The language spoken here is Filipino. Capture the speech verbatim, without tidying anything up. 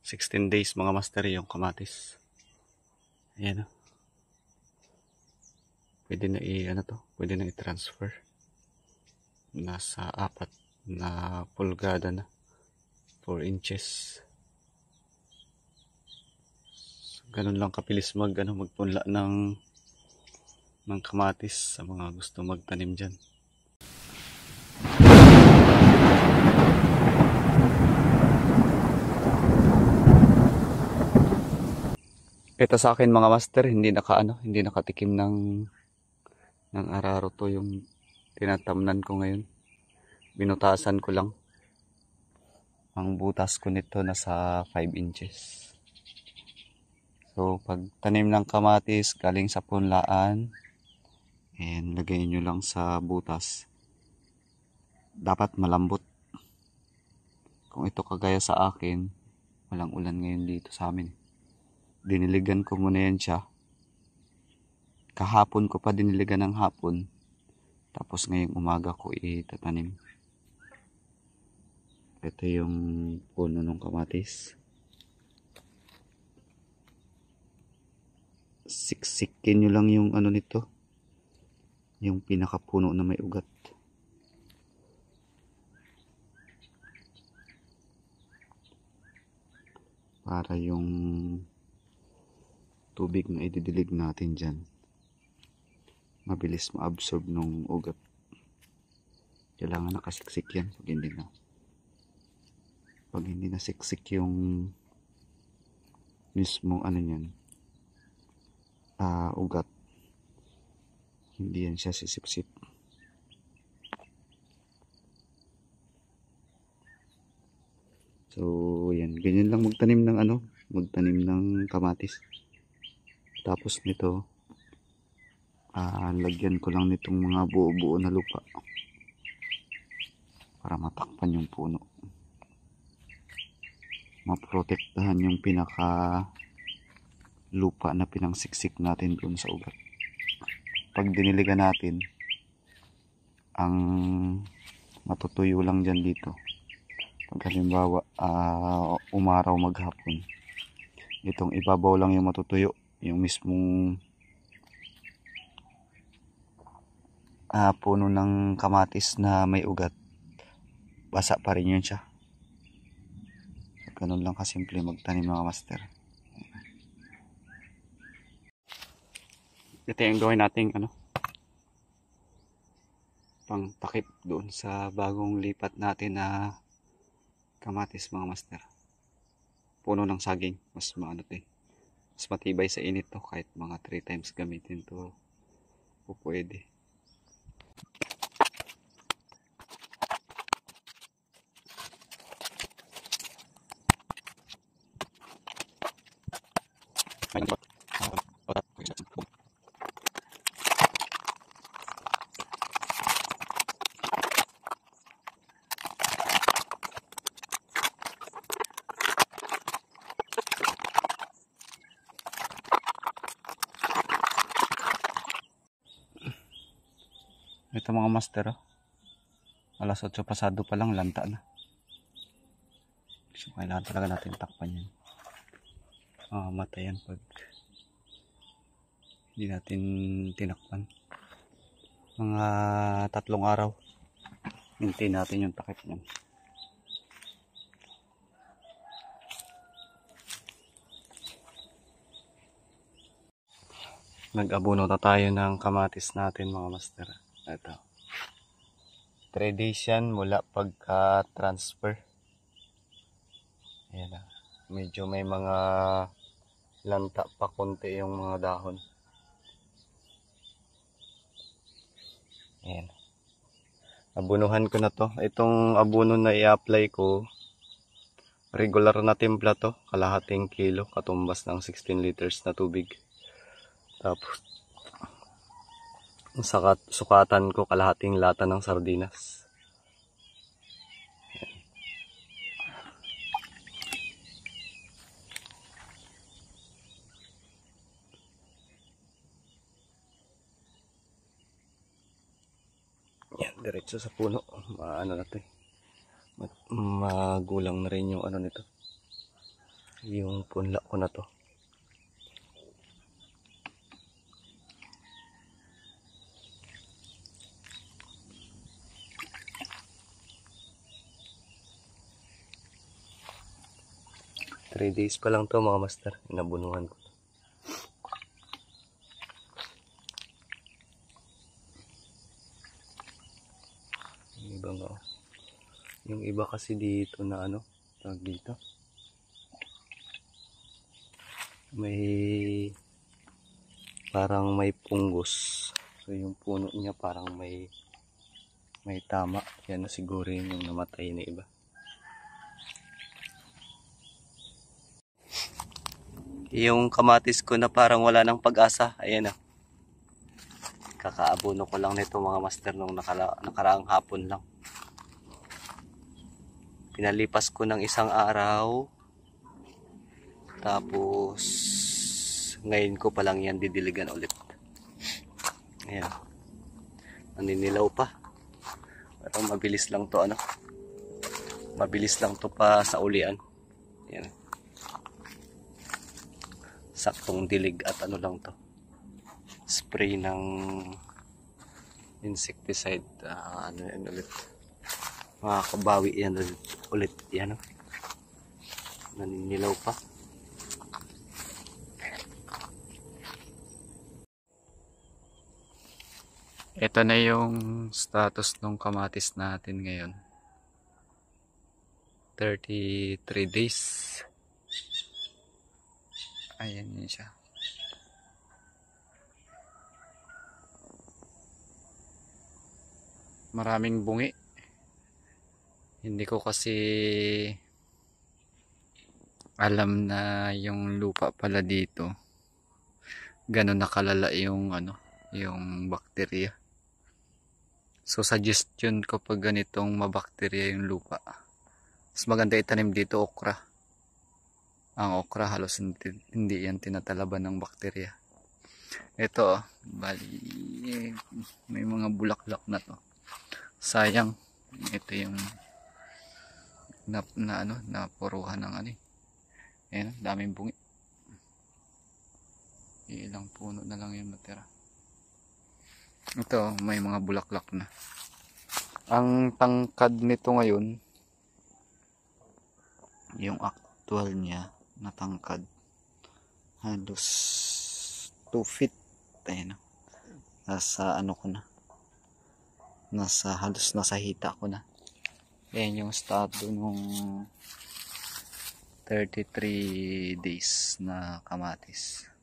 sixteen days mga master yung kamatis. Ayan o. Pwede na i ano to, pwede na i-transfer. Nasa apat na pulgada na. four inches. So, ganun lang kapilis mag ano magpunla ng ng kamatis sa mga gusto magtanim diyan. Ito sa akin mga master, hindi naka ano, hindi nakatikim ng ng araro to yung tinatamnan ko ngayon. Binutasan ko lang. Ang butas ko nito nasa five inches. So pag tanim ng kamatis galing sa punlaan, and lagay nyo lang sa butas. Dapat malambot. Kung ito kagaya sa akin, walang ulan ngayon dito sa amin. Diniligan ko muna yan siya. Kahapon ko pa diniligan ng hapon. Tapos ngayong umaga ko itatanim. Ito yung puno ng kamatis. Siksikin nyo lang yung ano nito. Yung pinakapuno na may ugat. Para yung tubig na ididilig natin dyan, mabilis ma-absorb ng ugat. Kailangan nakasiksik yan pag hindi na pag hindi na siksik yung mismo ano yan, uh, ugat, hindi yan siya sisipsip. So yan, ganyan lang magtanim ng ano magtanim ng kamatis. Tapos nito, uh, lagyan ko lang nitong mga buo-buo na lupa para matakpan yung puno, maprotektahan yung pinaka lupa na pinangsiksik natin doon sa ugat. Pag diniligan natin, ang matutuyo lang dyan dito. Pag halimbawa uh, umaraw maghapon, itong ibabaw lang yung matutuyo. Yung mismong uh, puno ng kamatis na may ugat, basa pa rin yun siya. So, ganun lang kasimple magtanim mga master. Ito yung gawin nating ano, pang takip doon sa bagong lipat natin na kamatis mga master. Puno ng saging, mas maano to eh. Mas matibay sa init to, kahit mga three times gamitin to po pwede. Ito mga master, oh. Alas otso pasado pa lang, lanta na. So, kailangan talaga natin takpan yan. Ah, matay yan pag hindi natin tinakpan. Mga tatlong araw, hintayin natin yung takip niyan. Nag-abono na tayo ng kamatis natin mga master. Ito. three days yan mula pagka-transfer. Ayan na. Medyo may mga lanta pa konti yung mga dahon. Ayan. Abunuhan ko na to. Itong abuno na i-apply ko, regular na timpla to. Kalahating kilo. Katumbas ng sixteen liters na tubig. Tapos Sakat, sukatan ko kalahating lata ng sardinas. Yan, diretso sa puno. Maano na to eh. Magulang na rin yung ano nito. yung punla ko na to. three days pa lang to mga master, inabunuhan ko. Yung iba nga, yung iba kasi dito na ano, tawag dito, may parang may punggos. So yung puno niya parang may may tama. Yan na siguro yung namatay na iba. Yung kamatis ko na parang wala ng pag-asa, ayan na. Kakaabono ko lang nito mga master nung nakala, nakaraang hapon lang. Pinalipas ko ng isang araw. Tapos ngayon ko pa lang yan didiligan ulit. Ayan. Naninilaw pa. Pero mabilis lang to ano. Mabilis lang to pa sa ulian. Ayan. Saktong dilig at ano lang to. Spray ng insecticide. Uh, ano yan ulit. Makakabawi yan ulit. ulit. Yan. Oh. Naninilaw pa. Ito na yung status ng kamatis natin ngayon. thirty-three days. Ayan yun siya. Maraming bungi. Hindi ko kasi alam na yung lupa pala dito ganun nakalala yung ano, yung bakterya. So suggestion ko pag ganitong mabakterya yung lupa, mas maganda itanim dito okra. Ang okra halos hindi, hindi yan tinatalaban ng bakterya. Ito, bali may mga bulaklak na to. Sayang, ito yung na, na ano, napuruhan ng ano. Ayan, daming bungi. Ilang puno na lang yung natira. Ito, may mga bulaklak na. Ang tangkad nito ngayon, yung actual niya na tangkad, halos two feet. Ayan, nasa ano ko na, nasa halos nasa hita ko na. Ayan yung estado nung thirty-three days na kamatis.